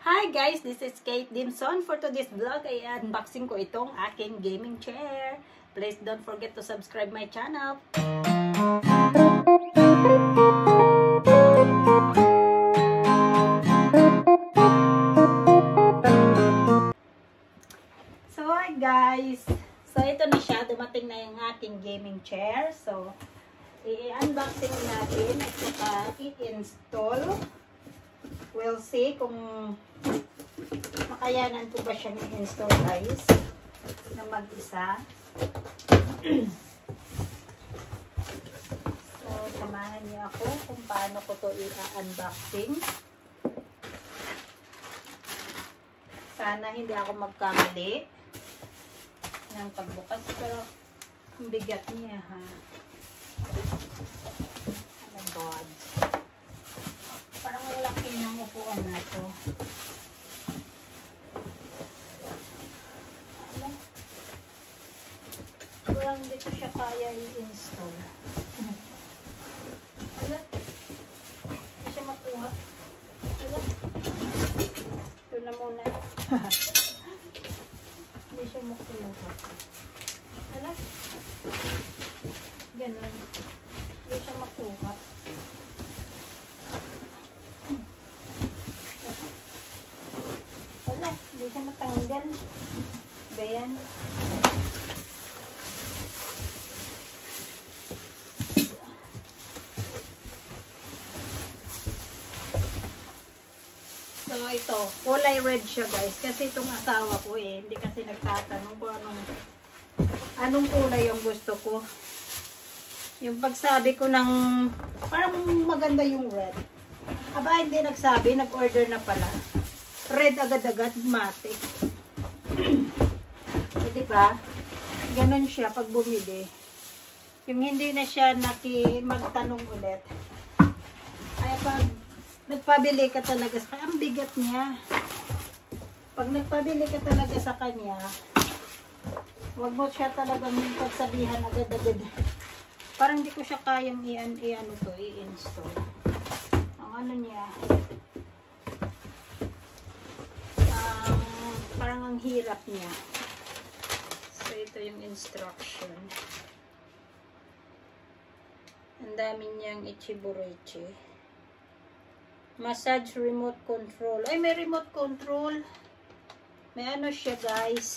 Hi guys, this is Kate Dimson. For today's vlog ay unboxing ko itong aking gaming chair. Please don't forget to subscribe my channel. So hi guys. So ito na siya, dumating na yung aking gaming chair. So i-unboxing natin at saka i-install. We'll see kung makayanan ko ba siyang i-install guys na mag-isa. So, samahan niyo ako kung paano ko to i-unboxing. Sana hindi ako magkamali ng pagbukas, pero ang bigat niya ha. Oh my God. Parang malaki ng upuan na to. Parang hindi ko siya kaya i-install. Ala? Hindi siya makuha. Ala? Ito na muna. Hindi siya makuha. Ala? Ganun. Hindi siya makuha. Wala, hindi siya matanggal. Bayan. So ito, kulay red siya guys. Kasi itong asawa ko hindi kasi nagtatanong kung anong kulay yung gusto ko. Yung pagsabi ko ng parang maganda yung red. Aba, hindi nagsabi, nag-order na pala. Red agad-agad, matte. So, diba? Ganon siya pag bumili. Yung hindi na siya magtanong ulit. Ay, pag nagpabili ka talaga sa kanya, ang bigat niya. Pag nagpabili ka talaga sa kanya, huwag mo siya talagang pagsabihan agad-agad. Parang hindi ko siya kayang i-install. Ang ano niya, parang ang hirap niya. So, ito yung instruction. Ang dami niyang ichibureche. Massage remote control. Ay, may remote control. May ano siya, guys.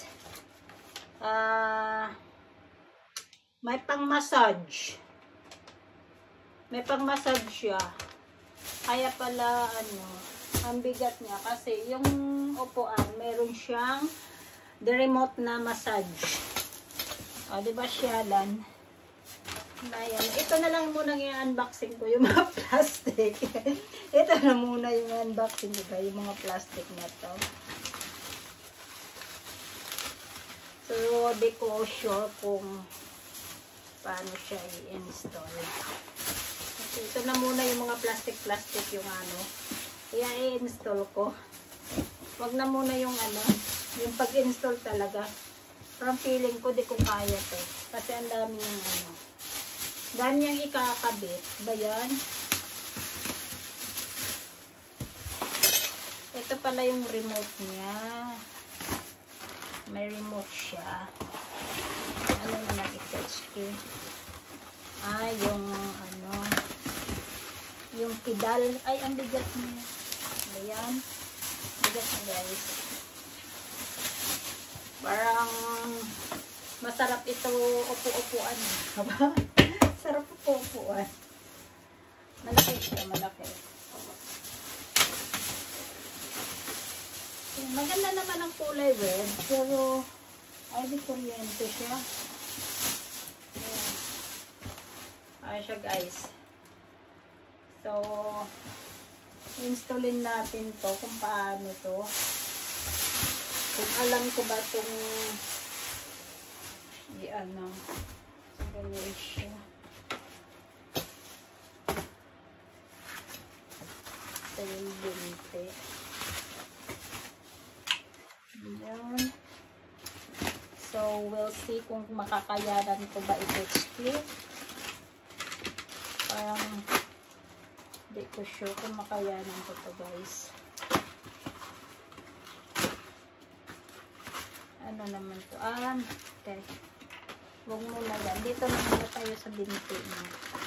May pang-massage. May pang-massage siya. Kaya pala, ang bigat niya. Kasi yung upuan, meron siyang the remote na massage. O, diba siya lan? Ayan. Ito na lang muna yung unboxing ko, yung mga plastic. Ito na muna yung unboxing ko, yung mga plastic na to. So, di ko sure kung paano siya i-install. So, ito na muna yung mga plastic yung i-install ko. Wag na muna yung yung pag-install talaga. Parang feeling ko di ko kaya to. Kasi ang dami yung dami niyang ikakabit. Ba yan? Ito pala yung remote niya. May remote siya. Ano na nag-touchscreen? Yung pedal. Ay, ang bigat niya. Ayan. Bigat na guys. Parang masarap ito upo-upuan. Sarap upo-upuan. Malaki siya, malaki. Maganda naman ang kulay red, pero ay di kuryente siya. Ay siya guys. So, installin natin to kung paano to. Kung alam ko ba itong ganyan siya. Ito yung bunte. Ayan. So, we'll see kung makakayanan ko ba i-touchscreen. Parang hindi ko sure kung makayanan ko to guys. naman to. Okay. Huwag muna yan. Dito na muna tayo sa binti niya.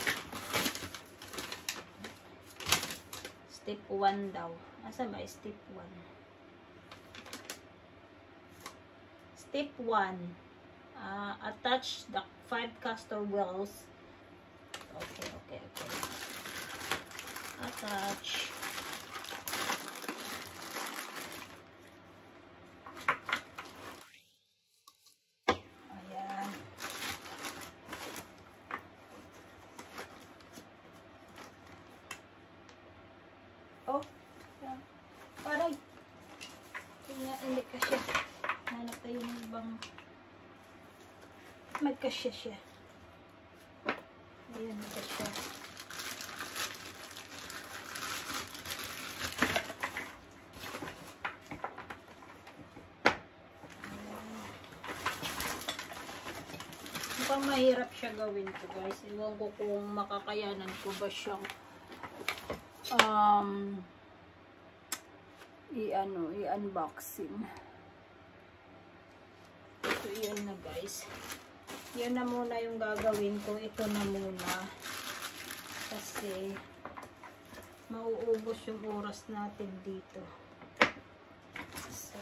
Step 1 daw. Asa ba? Step 1. Step 1. Attach the 5 caster wheels. Okay. Attach. Ayan. Oh, yan. Aray. Hindi ka siya. Hanap tayo ng ibang magkasya siya. Ayan, magkasya. Mukhang mahirap siya gawin ko, guys. Iwan ko kung makakayanan ko ba siyang i-unboxing. So, yun na, guys. Yun na muna yung gagawin ko. Ito na muna. Kasi mauubos yung oras natin dito. So,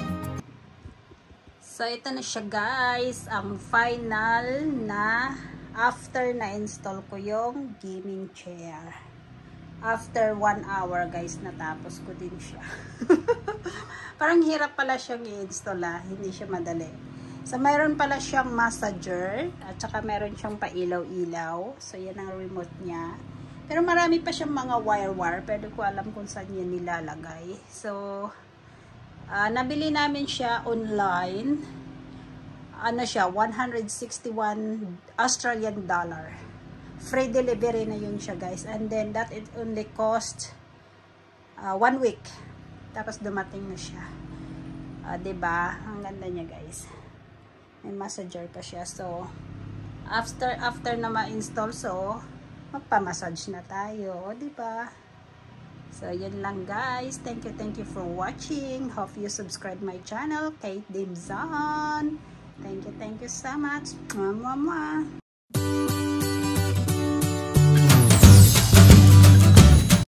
So, ito na siya, guys. Ang final na after na-install ko yung gaming chair. After 1 hour guys, natapos ko din siya. Parang hirap pala siyang i-install hindi siya madali. So mayroon pala siyang massager at saka meron siyang pailaw-ilaw. So yan ang remote niya. Pero marami pa siyang mga wire-wire, pero ko alam kung saan yan nilalagay. So nabili namin siya online. Ano siya, 161 Australian dollar. Free delivery na yun siya guys. And then that it only cost 1 week. Tapos dumating na siya. Diba? Ang ganda niya guys. May massager pa siya. So after na ma-install, so magpa-massage na tayo, diba? So yun lang guys. Thank you for watching. Hope you subscribe my channel, Kate Dimson. Thank you so much. Mwah, mwah, mwah.